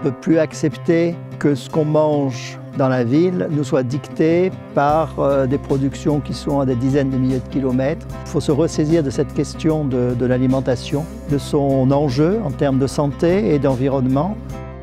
ne peut plus accepter que ce qu'on mange dans la ville nous soit dicté par des productions qui sont à des dizaines de milliers de kilomètres. Il faut se ressaisir de cette question de l'alimentation, de son enjeu en termes de santé et d'environnement.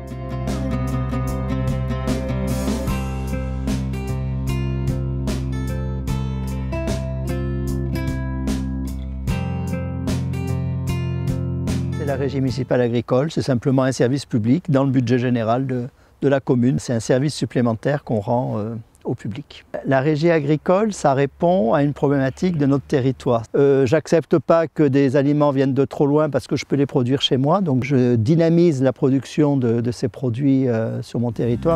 La Régie municipale agricole, c'est simplement un service public dans le budget général de la commune. C'est un service supplémentaire qu'on rend au public. La Régie agricole, ça répond à une problématique de notre territoire. J'accepte pas que des aliments viennent de trop loin parce que je peux les produire chez moi, donc je dynamise la production de ces produits sur mon territoire.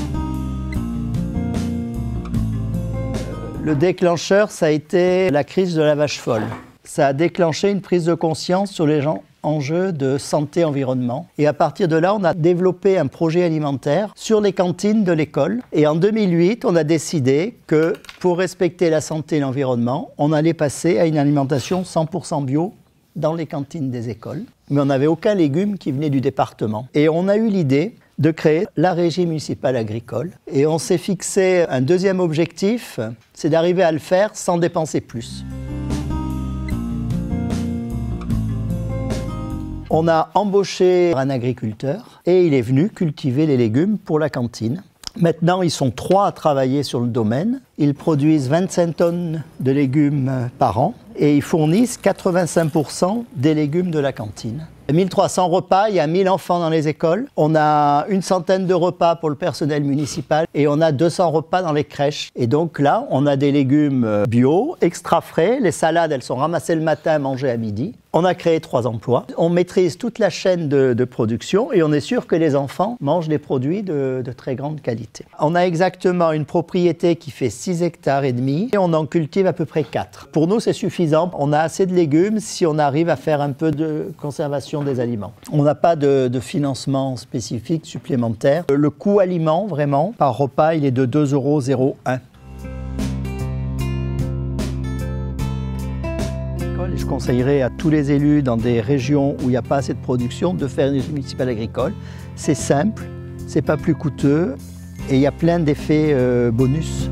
Le déclencheur, ça a été la crise de la vache folle. Ça a déclenché une prise de conscience sur les enjeux de santé-environnement. Et à partir de là, on a développé un projet alimentaire sur les cantines de l'école. Et en 2008, on a décidé que pour respecter la santé et l'environnement, on allait passer à une alimentation 100% bio dans les cantines des écoles. Mais on n'avait aucun légume qui venait du département. Et on a eu l'idée de créer la Régie municipale agricole. Et on s'est fixé un deuxième objectif, c'est d'arriver à le faire sans dépenser plus. On a embauché un agriculteur et il est venu cultiver les légumes pour la cantine. Maintenant, ils sont 3 à travailler sur le domaine. Ils produisent 25 tonnes de légumes par an et ils fournissent 85% des légumes de la cantine. 1300 repas, il y a 1000 enfants dans les écoles. On a une centaine de repas pour le personnel municipal et on a 200 repas dans les crèches. Et donc là, on a des légumes bio, extra frais. Les salades, elles sont ramassées le matin, mangées à midi. On a créé 3 emplois. On maîtrise toute la chaîne de production et on est sûr que les enfants mangent des produits de très grande qualité. On a exactement une propriété qui fait 6 hectares et demi et on en cultive à peu près 4. Pour nous, c'est suffisant. On a assez de légumes si on arrive à faire un peu de conservation des aliments. On n'a pas de financement spécifique supplémentaire. Le coût aliment, vraiment, par repas, il est de 2,01 €. Je conseillerais à tous les élus dans des régions où il n'y a pas assez de production de faire une régie municipale agricole. C'est simple, c'est pas plus coûteux et il y a plein d'effets bonus.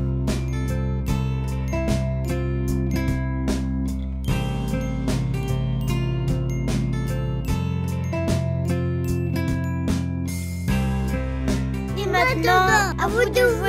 Et maintenant, à vous de